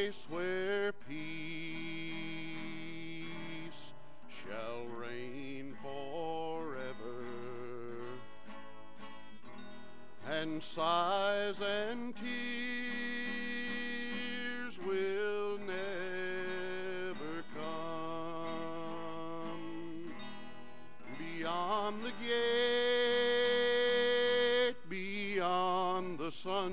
place where peace shall reign forever, and sighs and tears will never come. Beyond the gate, beyond the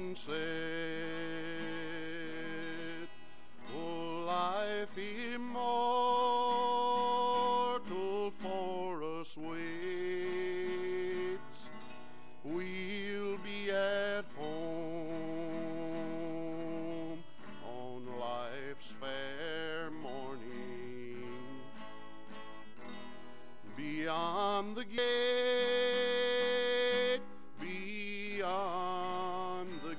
sunset, oh, life immortal for us waits. We'll be at home on life's fair morning. Beyond the gate, beyond the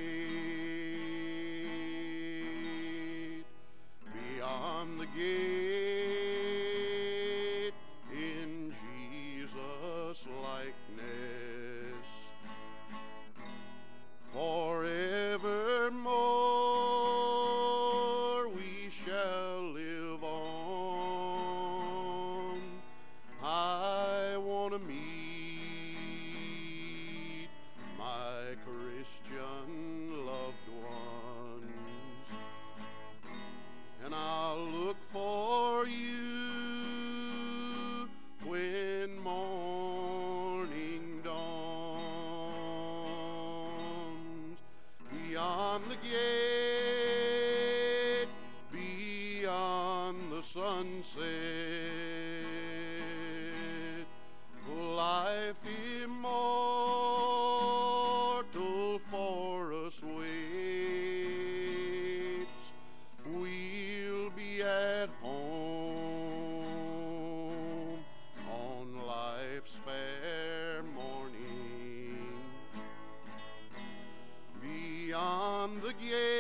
gate, beyond the gate, in Jesus' likeness, forevermore we shall live on. I want to meet my Christian loved ones, and I'll look for you when morning dawns. Beyond the gate, beyond the sunset, life immortal for us waits. We'll be at home on life's fair morning. Beyond the gate,